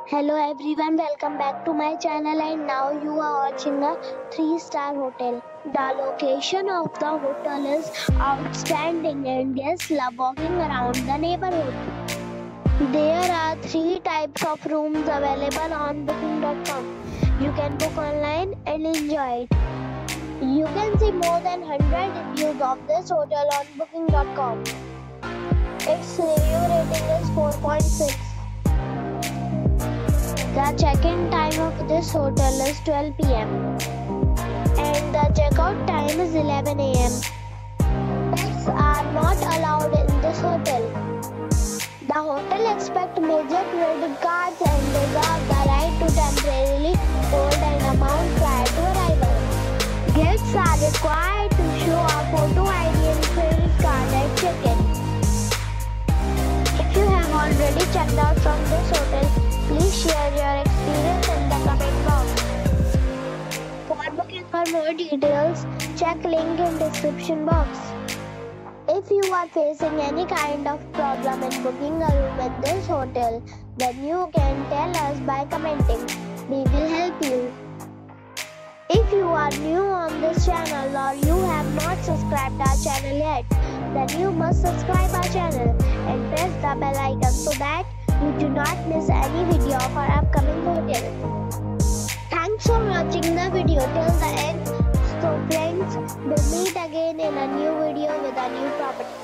Hello everyone, welcome back to my channel and now you are watching a 3-star hotel. The location of the hotel is outstanding and guests love walking around the neighborhood. There are 3 types of rooms available on booking.com. You can book online and enjoy it. You can see more than 100 reviews of this hotel on booking.com. Its review rating is 4.6. The check-in time of this hotel is 12 p.m. and the check-out time is 11 a.m. Pets are not allowed in this hotel. The hotel accepts major credit cards and reserves the right to temporarily hold an amount prior to arrival. Guests are required to show a photo ID and credit card at check-in. If you have already checked out from this hotel, please share your experience in the comment box. For booking or more details, check link in description box. If you are facing any kind of problem in booking a room in this hotel, then you can tell us by commenting. We will help you. If you are new on this channel or you have not subscribed our channel yet, then you must subscribe our channel and press the bell icon so that you do not miss any video of our upcoming hotel. Thanks for watching the video till the end. So friends, we'll meet again in a new video with a new property.